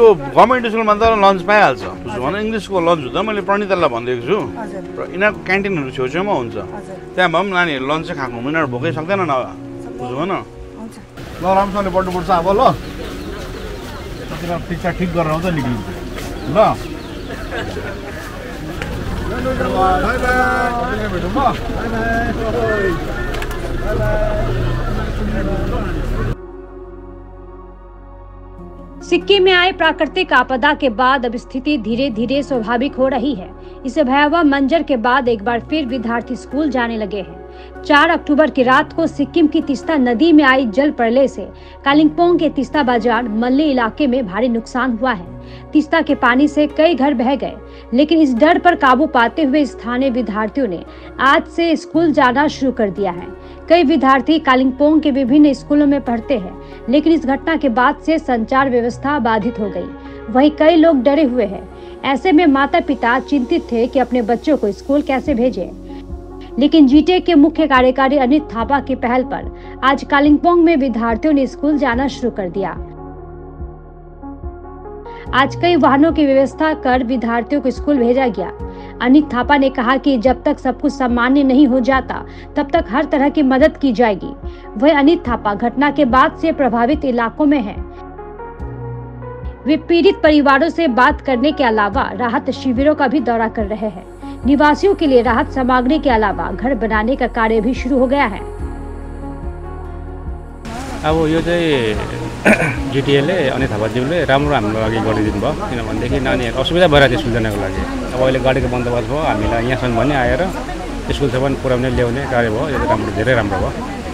Government स्कुलमा त lunch पाइहाल्छ बुझ्नु भने इङ्ग्लिसको लन्च हुँदा मैले प्रणितालाई भनिदिएको छु र यिनीहरूको क्यान्टिनहरू छेउछेउमा हुन्छ त्यहाँ भए पनि नानीहरू लन्च चाहिँ खाएको यिनीहरू भोकै सक्दैन न बुझ्नु भएन ल राम्रोसँगले बढ्नुपर्छ अब ल ठिकठाक ठिक गरेर आउँछ निक्लिन्छ ल भेटौँ ल सिक्किम में आए प्राकृतिक आपदा के बाद अब स्थिति धीरे धीरे स्वाभाविक हो रही है। इस भयावह मंजर के बाद एक बार फिर विद्यार्थी स्कूल जाने लगे हैं। 4 अक्टूबर की रात को सिक्किम की तीस्ता नदी में आई जल प्रलय से कालिम्पोंग के तीस्ता बाजार मल्ली इलाके में भारी नुकसान हुआ है। तीस्ता के पानी से कई घर बह गए, लेकिन इस डर पर काबू पाते हुए स्थानीय विद्यार्थियों ने आज से स्कूल जाना शुरू कर दिया है। कई विद्यार्थी कालिम्पोंग के विभिन्न स्कूलों में पढ़ते हैं, लेकिन इस घटना के बाद से संचार व्यवस्था बाधित हो गई। वहीं कई लोग डरे हुए हैं। ऐसे में माता पिता चिंतित थे कि अपने बच्चों को स्कूल कैसे भेजें। लेकिन जीटे के मुख्य कार्यकारी अनित थापा की पहल पर आज कालिम्पोंग में विद्यार्थियों ने स्कूल जाना शुरू कर दिया। आज कई वाहनों की व्यवस्था कर विद्यार्थियों को स्कूल भेजा गया। अनित थापा ने कहा कि जब तक सब कुछ सामान्य नहीं हो जाता तब तक हर तरह की मदद की जाएगी। वह अनित थापा घटना के बाद से प्रभावित इलाकों में हैं। वे पीड़ित परिवारों से बात करने के अलावा राहत शिविरों का भी दौरा कर रहे हैं। निवासियों के लिए राहत सामग्री के अलावा घर बनाने का कार्य भी शुरू हो गया है। अब यो चाहिँ जिटिएले अनित थापाज्यूले राम्रो हाम्रो लागि गरिदिनु भयो, किनभनेदेखि नानीहरू असुविधा भइरहेको थियो स्कुल जानको लागि। अब अहिले गाडीको बन्दोबस्त भयो, हामीलाई यहाँसम्म पनि आएर स्कुलसम्म पुर्याउने ल्याउने कार्य भयो। यो राम्रो, धेरै राम्रो भयो।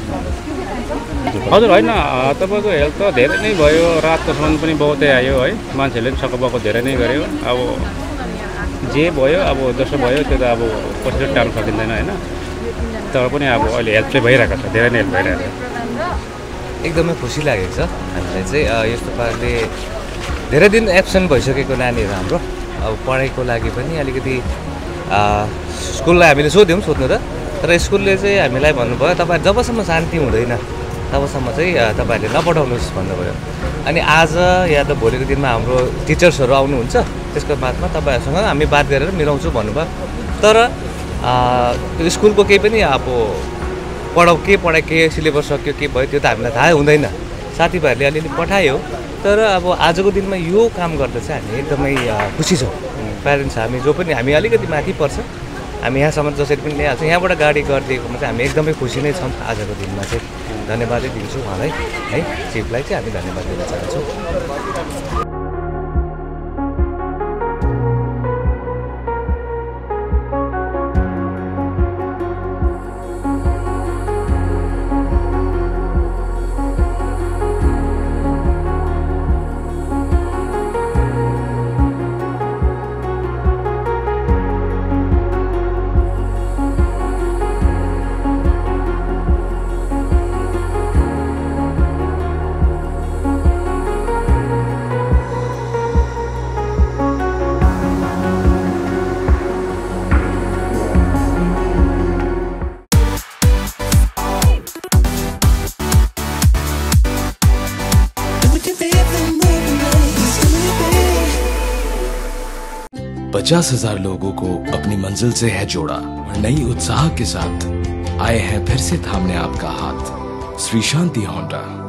हजुर होइन, तपाईँको हेल्थ त धेरै नै भयो, रातकोसम्म पनि बहुतै आयो है, मान्छेहरूले पनि सकबको धेरै नै गर्यो। अब जे भयो, अब जसो भयो त्यो त अब कसरी टार्न सकिँदैन होइन, तर पनि अब अहिले हेल्प चाहिँ भइरहेको छ, धेरै नै हेल्प भइरहेको छ। एकदमै खुसी लागेको छ हामीलाई चाहिँ। यस्तो पाराले धेरै दिन एब्सेन्ट भइसकेको नानीहरू हाम्रो अब पढाइको लागि पनि अलिकति स्कुललाई हामीले सोध्यौँ सोध्नु त, तर स्कुलले चाहिँ हामीलाई भन्नुभयो तपाईँ जबसम्म शान्ति हुँदैन तबसम्म चाहिँ तपाईँहरूले नपठाउनुहोस् भन्नुभयो। अनि आज या त भोलिको दिनमा हाम्रो टिचर्सहरू आउनुहुन्छ, त्यसको बादमा तपाईँहरूसँग हामी बात गरेर मिलाउँछु भन्नुभयो। तर त्यो स्कुलको केही पनि अब के पढाइ के सिलेबस सक्यो के भयो त्यो त हामीलाई थाहै हुँदैन। साथीभाइहरूले अलिअलि पठायो, तर अब आजको दिनमा यो काम गर्दा चाहिँ हामी एकदमै खुसी छौँ। प्यारेन्ट्स हामी जो पनि हामी अलिकति माथि पर्छ, हामी यहाँसम्म जसरी पनि ल्याइहाल्छौँ, यहाँबाट गाडी गरिदिएकोमा चाहिँ हामी एकदमै खुसी नै छौँ। आजको दिनमा चाहिँ धन्यवादै दिन्छु उहाँलाई है, चिफलाई चाहिँ हामी धन्यवाद दिन चाहन्छौँ। पचास 50,000 लोगों को अपनी मंजिल से है जोड़ा और नई उत्साह के साथ आए हैं फिर से थामने आपका हाथ। श्री शांति होंडा।